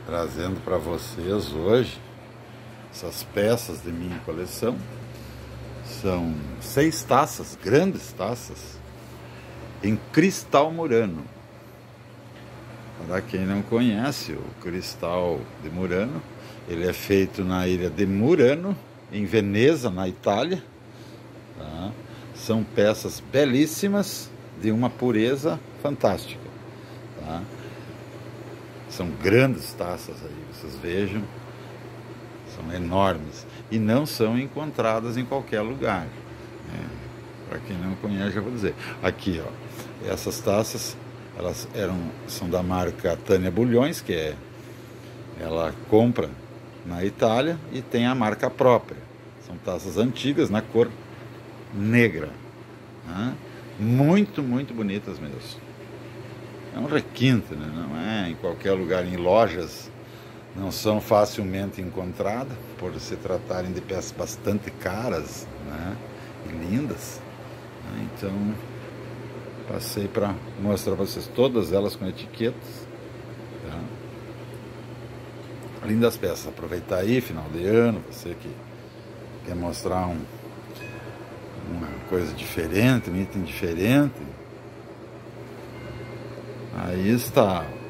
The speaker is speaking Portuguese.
trazendo para vocês hoje essas peças de minha coleção. São 6 taças, grandes taças, em cristal murano. Para quem não conhece, o cristal de Murano, ele é feito na ilha de Murano, em Veneza, na Itália. Tá? São peças belíssimas, de uma pureza fantástica. Tá? São grandes taças aí, vocês vejam, são enormes e não são encontradas em qualquer lugar. Né? Para quem não conhece, já vou dizer. Aqui, ó, essas taças, elas são da marca Tânia Bulhões, ela compra na Itália e tem a marca própria. São taças antigas na cor negra. Né? Muito, muito bonitas mesmo. É um requinte, né? Não é em qualquer lugar, em lojas não são facilmente encontradas, por se tratarem de peças bastante caras, né? E lindas. Então, passei para mostrar para vocês todas elas com etiquetas. Tá? Lindas peças. Aproveitar aí, final de ano, você que quer mostrar uma coisa diferente, um item diferente. Aí está